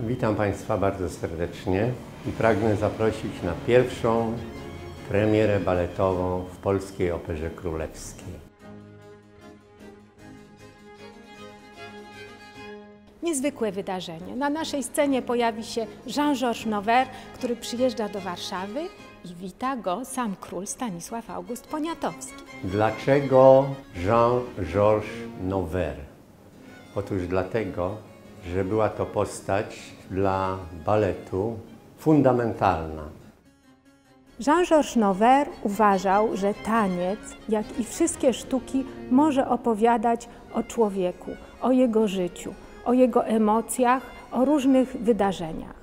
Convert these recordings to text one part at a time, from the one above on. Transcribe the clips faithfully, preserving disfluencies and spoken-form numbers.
Witam Państwa bardzo serdecznie i pragnę zaprosić na pierwszą premierę baletową w Polskiej Operze Królewskiej. Niezwykłe wydarzenie. Na naszej scenie pojawi się Jean-Georges Noverre, który przyjeżdża do Warszawy i wita go sam król Stanisław August Poniatowski. Dlaczego Jean-Georges Noverre? Otóż dlatego, że była to postać dla baletu fundamentalna. Jean-Georges Noverre uważał, że taniec, jak i wszystkie sztuki, może opowiadać o człowieku, o jego życiu, o jego emocjach, o różnych wydarzeniach.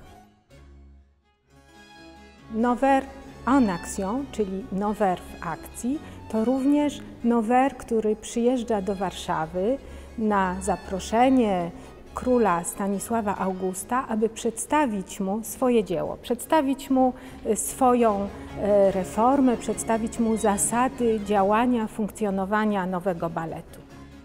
Noverre en action, czyli Noverre w akcji, to również Noverre, który przyjeżdża do Warszawy na zaproszenie króla Stanisława Augusta, aby przedstawić mu swoje dzieło, przedstawić mu swoją reformę, przedstawić mu zasady działania, funkcjonowania nowego baletu.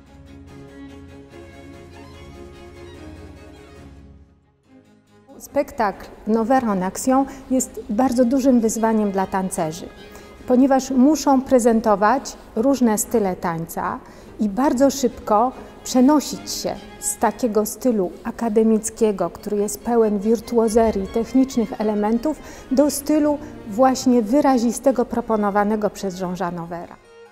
Spektakl Noverre en action jest bardzo dużym wyzwaniem dla tancerzy, ponieważ muszą prezentować różne style tańca i bardzo szybko przenosić się z takiego stylu akademickiego, który jest pełen wirtuozerii, technicznych elementów, do stylu właśnie wyrazistego proponowanego przez Jean-Georges Noverre'a.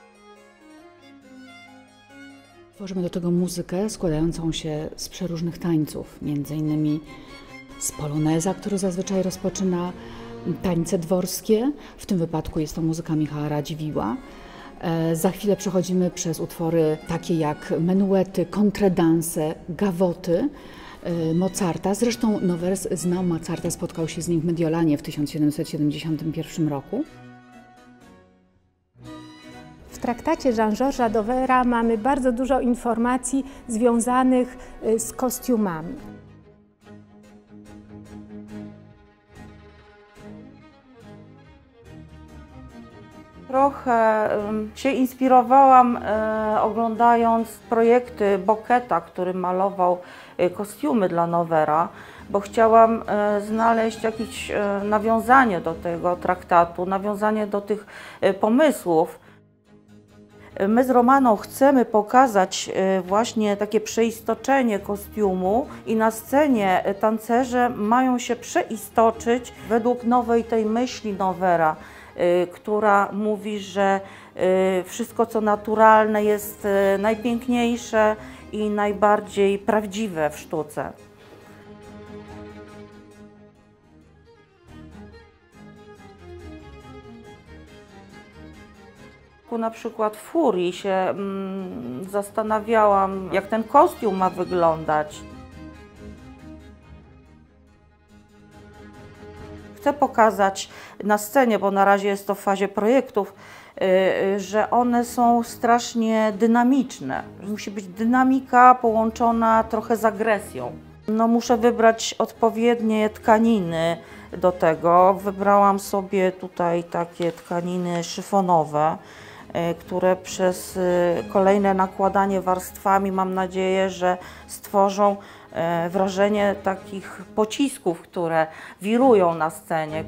Tworzymy do tego muzykę składającą się z przeróżnych tańców, między innymi z poloneza, który zazwyczaj rozpoczyna tańce dworskie. W tym wypadku jest to muzyka Michała Radziwiłła. Za chwilę przechodzimy przez utwory takie jak menuety, kontredanse, gawoty Mozarta. Zresztą Noverre znał Mozarta, spotkał się z nim w Mediolanie w tysiąc siedemset siedemdziesiątym pierwszym roku. W traktacie Jean-Georges'a Noverre'a mamy bardzo dużo informacji związanych z kostiumami. Trochę się inspirowałam oglądając projekty Bocqueta, który malował kostiumy dla Noverre'a, bo chciałam znaleźć jakieś nawiązanie do tego traktatu, nawiązanie do tych pomysłów. My z Romaną chcemy pokazać właśnie takie przeistoczenie kostiumu i na scenie tancerze mają się przeistoczyć według nowej tej myśli Noverre'a, która mówi, że wszystko co naturalne jest najpiękniejsze i najbardziej prawdziwe w sztuce. Na przykład w Furii się mm, zastanawiałam, jak ten kostium ma wyglądać. Chcę pokazać na scenie, bo na razie jest to w fazie projektów, że one są strasznie dynamiczne. Musi być dynamika połączona trochę z agresją. No, muszę wybrać odpowiednie tkaniny do tego. Wybrałam sobie tutaj takie tkaniny szyfonowe, które przez kolejne nakładanie warstwami, mam nadzieję, że stworzą wrażenie takich pocisków, które wirują na scenie.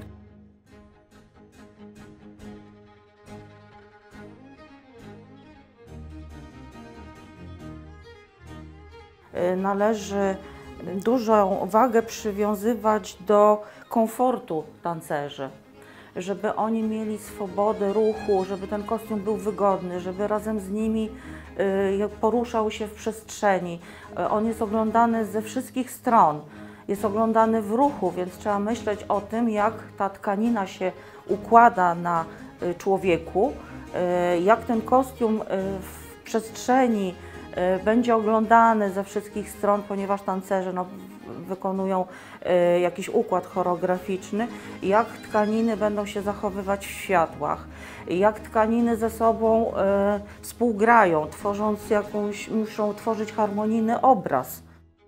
Należy dużą wagę przywiązywać do komfortu tancerzy, żeby oni mieli swobodę ruchu, żeby ten kostium był wygodny, żeby razem z nimi poruszał się w przestrzeni. On jest oglądany ze wszystkich stron, jest oglądany w ruchu, więc trzeba myśleć o tym, jak ta tkanina się układa na człowieku, jak ten kostium w przestrzeni będzie oglądany ze wszystkich stron, ponieważ tancerze no, wykonują y, jakiś układ choreograficzny, jak tkaniny będą się zachowywać w światłach, jak tkaniny ze sobą y, współgrają, tworząc jakąś, muszą tworzyć harmonijny obraz.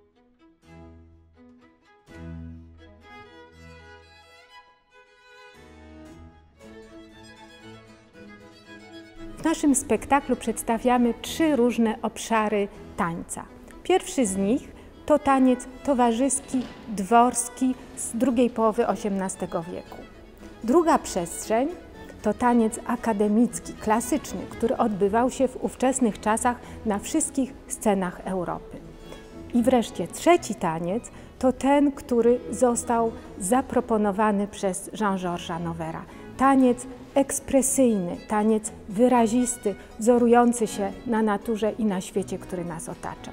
W naszym spektaklu przedstawiamy trzy różne obszary tańca. Pierwszy z nich to taniec towarzyski, dworski z drugiej połowy osiemnastego wieku. Druga przestrzeń to taniec akademicki, klasyczny, który odbywał się w ówczesnych czasach na wszystkich scenach Europy. I wreszcie trzeci taniec to ten, który został zaproponowany przez Jean-Georgesa Nouvera. Taniec ekspresyjny, taniec wyrazisty, wzorujący się na naturze i na świecie, który nas otacza.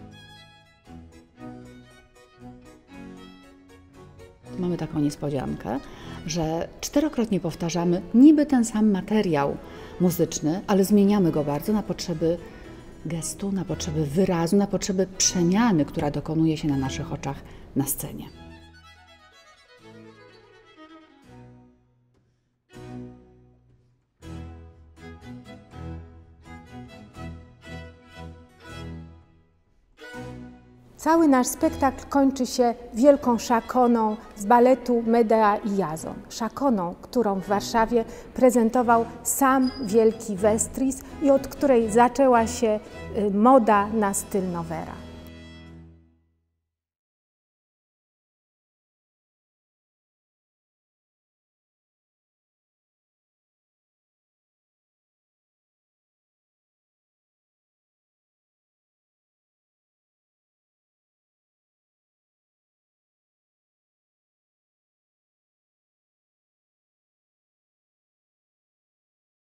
Mamy taką niespodziankę, że czterokrotnie powtarzamy niby ten sam materiał muzyczny, ale zmieniamy go bardzo na potrzeby gestu, na potrzeby wyrazu, na potrzeby przemiany, która dokonuje się na naszych oczach na scenie. Cały nasz spektakl kończy się wielką szakoną z baletu Medea i Jazon. Szakoną, którą w Warszawie prezentował sam wielki Vestris i od której zaczęła się moda na styl Nouvera.